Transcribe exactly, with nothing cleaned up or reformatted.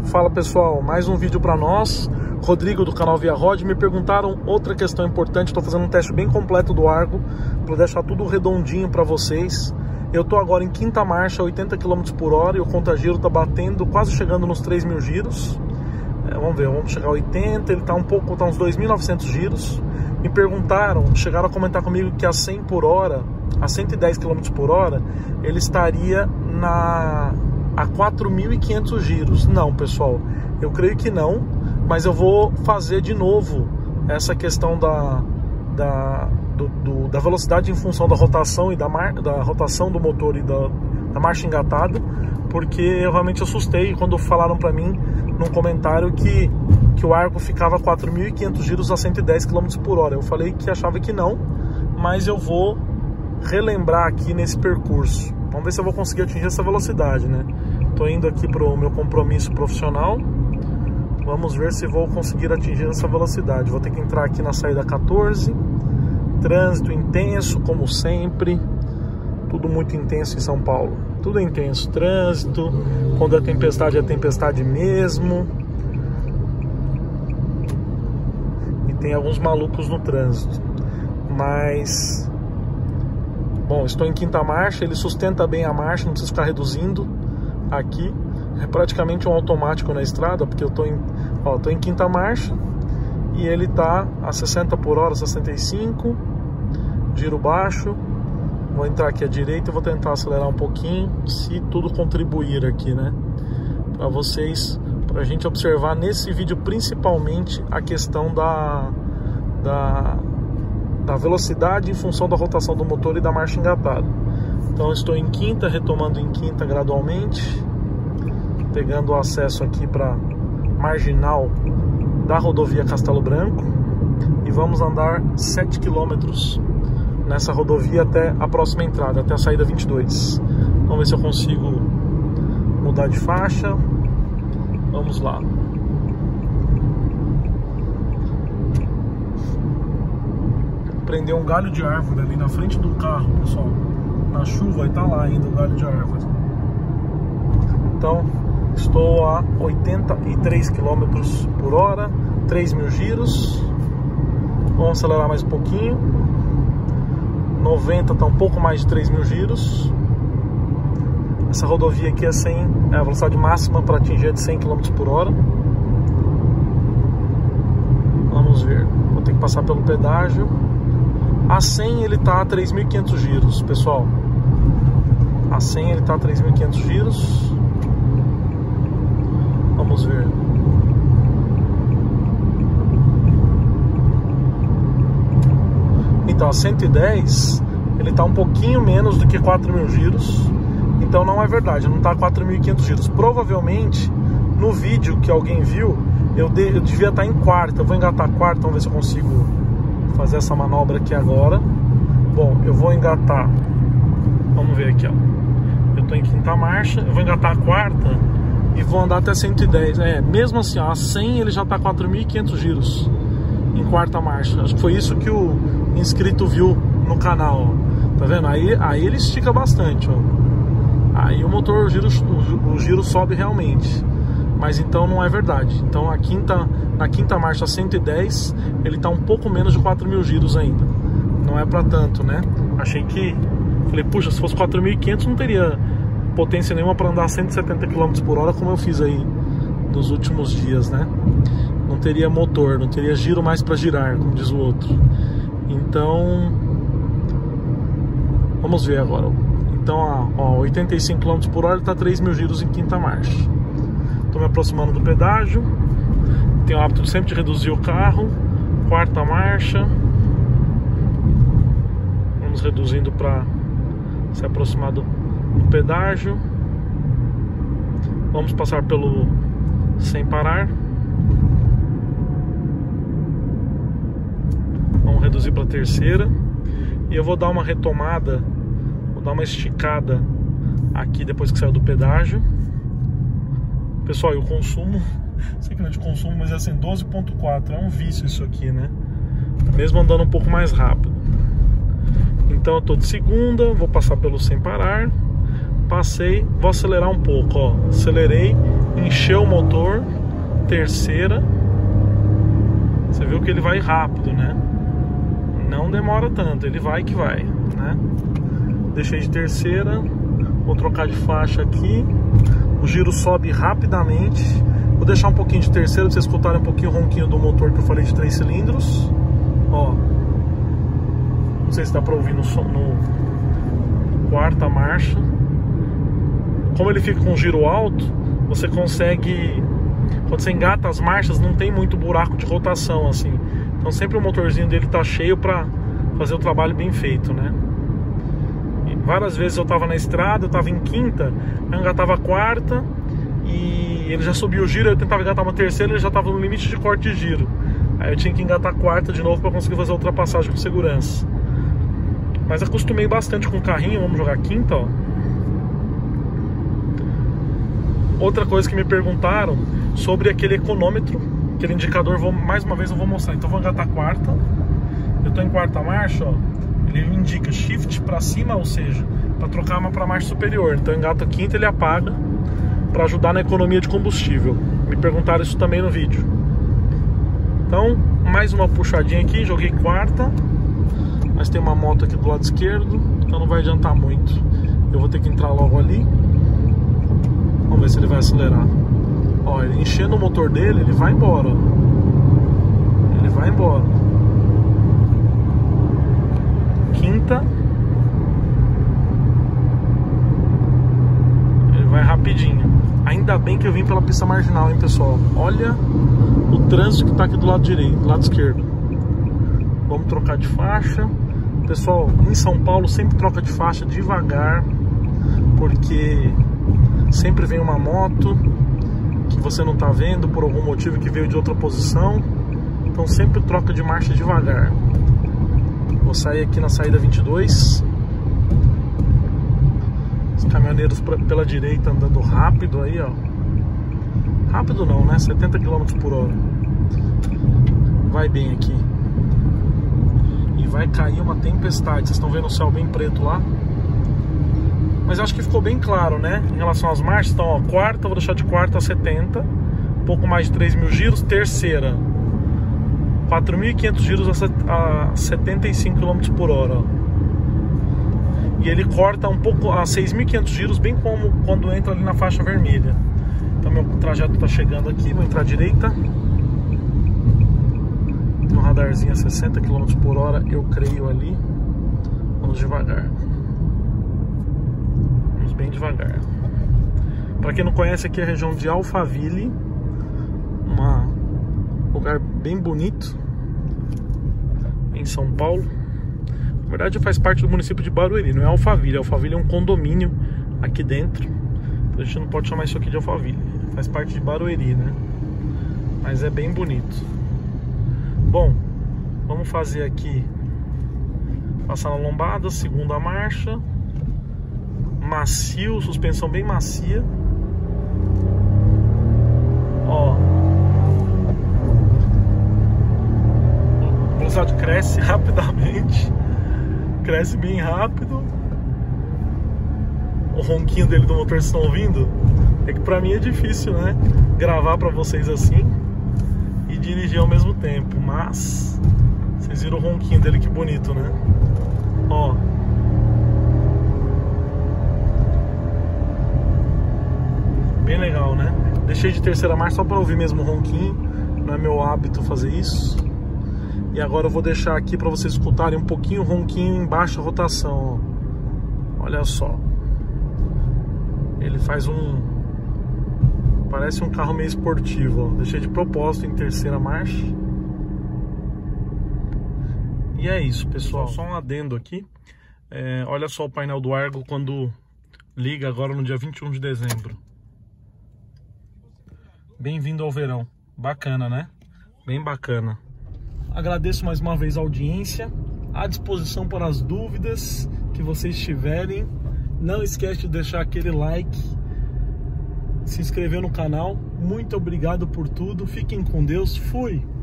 Fala pessoal, mais um vídeo para nós. Rodrigo do canal Via Rod. Me perguntaram outra questão importante. Estou fazendo um teste bem completo do Argo para deixar tudo redondinho para vocês. Eu estou agora em quinta marcha, oitenta quilômetros por hora, e o conta-giro está batendo, quase chegando nos três mil giros. É, vamos ver, vamos chegar a oitenta, ele está um pouco, está uns dois mil e novecentos giros. Me perguntaram, chegaram a comentar comigo que a cem por hora, a cento e dez quilômetros por hora, ele estaria na a quatro mil e quinhentos giros. Não, pessoal, eu creio que não, mas eu vou fazer de novo essa questão da, da, do, do, da velocidade em função da rotação e da, mar, da rotação do motor e da, da marcha engatada, porque eu realmente assustei quando falaram para mim num comentário que, que o Argo ficava a quatro mil e quinhentos giros a cento e dez quilômetros por hora. Eu falei que achava que não, mas eu vou relembrar aqui nesse percurso. Vamos ver se eu vou conseguir atingir essa velocidade, né? Tô indo aqui pro meu compromisso profissional. Vamos ver se vou conseguir atingir essa velocidade. Vou ter que entrar aqui na saída quatorze. Trânsito intenso, como sempre. Tudo muito intenso em São Paulo. Tudo é intenso. Trânsito. Quando é tempestade, é tempestade mesmo. E tem alguns malucos no trânsito. Mas... bom, estou em quinta marcha, ele sustenta bem a marcha, não precisa ficar reduzindo aqui. É praticamente um automático na estrada, porque eu estou em, ó, tô em quinta marcha e ele está a sessenta por hora, sessenta e cinco, giro baixo. Vou entrar aqui à direita e vou tentar acelerar um pouquinho, se tudo contribuir aqui, né? Para vocês, para a gente observar nesse vídeo principalmente a questão da... da da velocidade em função da rotação do motor e da marcha engatada. Então estou em quinta, retomando em quinta gradualmente, pegando o acesso aqui para marginal da rodovia Castelo Branco, e vamos andar sete quilômetros nessa rodovia até a próxima entrada, até a saída vinte e dois. Vamos ver se eu consigo mudar de faixa. Vamos lá. Prender um galho de árvore ali na frente do carro, pessoal. Na chuva e tá lá ainda o galho de árvore. Então, estou a oitenta e três quilômetros por hora, três mil giros. Vamos acelerar mais um pouquinho. noventa tá um pouco mais de três mil giros. Essa rodovia aqui é cem, é a velocidade máxima para atingir é de cem quilômetros por hora. Vamos ver. Vou ter que passar pelo pedágio. A cem ele tá a três mil e quinhentos giros, pessoal. A cem ele tá a três mil e quinhentos giros. Vamos ver. Então a cento e dez ele tá um pouquinho menos do que quatro mil giros. Então não é verdade, não tá a quatro mil e quinhentos giros. Provavelmente no vídeo que alguém viu, eu, de, eu devia estar em quarta. Eu vou engatar a quarta, vamos ver se eu consigo fazer essa manobra aqui agora. Bom, eu vou engatar. Vamos ver aqui, ó. Eu tô em quinta marcha, eu vou engatar a quarta e vou andar até cento e dez. É, mesmo assim, ó, a cem ele já tá quatro mil e quinhentos giros em quarta marcha. Acho que foi isso que o inscrito viu no canal, ó. Tá vendo? Aí, aí ele estica bastante, ó. Aí o motor, o giro, o, o giro sobe realmente. Mas então não é verdade. Então a quinta, na quinta marcha cento e dez, ele está um pouco menos de quatro mil giros ainda. Não é para tanto, né? Achei que... falei, puxa, se fosse quatro mil e quinhentos não teria potência nenhuma para andar a cento e setenta quilômetros por hora, como eu fiz aí nos últimos dias, né? Não teria motor, não teria giro mais para girar, como diz o outro. Então... vamos ver agora. Então, ó, oitenta e cinco quilômetros por hora está três mil giros em quinta marcha. Estou me aproximando do pedágio. Tenho o hábito sempre de reduzir o carro. Quarta marcha. Vamos reduzindo para se aproximar do, do pedágio. Vamos passar pelo sem parar. Vamos reduzir para a terceira. E eu vou dar uma retomada, vou dar uma esticada aqui depois que saiu do pedágio. Pessoal, e o consumo, sei que não é de consumo, mas é assim, doze ponto quatro, é um vício isso aqui, né? Mesmo andando um pouco mais rápido. Então eu tô de segunda, vou passar pelo sem parar. Passei, vou acelerar um pouco, ó. Acelerei encheu o motor, terceira. Você viu que ele vai rápido, né? Não demora tanto, ele vai que vai, né? Deixei de terceira, vou trocar de faixa aqui. O giro sobe rapidamente. Vou deixar um pouquinho de terceira para vocês escutarem um pouquinho o ronquinho do motor que eu falei de três cilindros. Ó, não sei se dá para ouvir no som, no quarta marcha. Como ele fica com giro alto, você consegue, quando você engata as marchas, não tem muito buraco de rotação assim. Então sempre o motorzinho dele tá cheio para fazer o trabalho bem feito, né? E várias vezes eu tava na estrada, eu tava em quinta, eu engatava a quarta e ele já subiu o giro, eu tentava engatar uma terceira, ele já tava no limite de corte de giro. Aí eu tinha que engatar a quarta de novo para conseguir fazer a ultrapassagem com segurança. Mas acostumei bastante com o carrinho. Vamos jogar quinta, ó. Outra coisa que me perguntaram sobre aquele econômetro, aquele indicador, vou, mais uma vez eu vou mostrar. Então eu vou engatar a quarta. Eu tô em quarta marcha, ó. Ele me indica shift para cima, ou seja, para trocar uma para marcha superior. Então eu engato a quinta, ele apaga para ajudar na economia de combustível. Me perguntaram isso também no vídeo. Então, mais uma puxadinha aqui, joguei quarta. Mas tem uma moto aqui do lado esquerdo, então não vai adiantar muito. Eu vou ter que entrar logo ali. Vamos ver se ele vai acelerar. Ó, ele enchendo o motor dele, ele vai embora, ó. Ele vai embora. Quinta. Ele vai rapidinho. Ainda bem que eu vim pela pista marginal, hein, pessoal. Olha o trânsito que tá aqui do lado direito, do lado esquerdo. Vamos trocar de faixa. Pessoal, em São Paulo sempre troca de faixa devagar, porque sempre vem uma moto que você não tá vendo por algum motivo, que veio de outra posição. Então sempre troca de marcha devagar. Vou sair aqui na saída vinte e dois. Os caminhoneiros pela direita andando rápido aí, ó. Rápido não, né? setenta quilômetros por hora. Vai bem aqui. E vai cair uma tempestade. Vocês estão vendo o céu bem preto lá? Mas eu acho que ficou bem claro, né? Em relação às marchas. Então, ó, quarta, vou deixar de quarta a setenta. Um pouco mais de três mil giros. Terceira, quatro mil e quinhentos giros a setenta e cinco quilômetros por hora, ó. E ele corta um pouco a seis mil e quinhentos giros, bem como quando entra ali na faixa vermelha. Então meu trajeto está chegando aqui, vou entrar à direita. Tem um radarzinho a sessenta quilômetros por hora, eu creio ali. Vamos devagar. Vamos bem devagar. Para quem não conhece, aqui é a região de Alphaville. Um lugar bem bonito em São Paulo. Na verdade faz parte do município de Barueri, não é Alphaville. Alphaville é um condomínio aqui dentro. Então a gente não pode chamar isso aqui de Alphaville. Faz parte de Barueri, né? Mas é bem bonito. Bom, vamos fazer aqui, passar na lombada, segunda marcha. Macio, suspensão bem macia. Ó, a velocidade cresce rapidamente. Cresce bem rápido. O ronquinho dele do motor, vocês estão ouvindo? É que pra mim é difícil, né? Gravar pra vocês assim e dirigir ao mesmo tempo. Mas vocês viram o ronquinho dele, que bonito, né? Ó, bem legal, né? Deixei de terceira marcha só pra ouvir mesmo o ronquinho. Não é meu hábito fazer isso. E agora eu vou deixar aqui para vocês escutarem um pouquinho o ronquinho em baixa rotação, ó. Olha só. Ele faz um... parece um carro meio esportivo, ó. Deixei de propósito em terceira marcha. E é isso, pessoal. Só um adendo aqui. É, olha só o painel do Argo quando liga agora no dia vinte e um de dezembro. Bem-vindo ao verão. Bacana, né? Bem bacana. Agradeço mais uma vez a audiência, à disposição para as dúvidas que vocês tiverem. Não esquece de deixar aquele like, se inscrever no canal. Muito obrigado por tudo, fiquem com Deus, fui!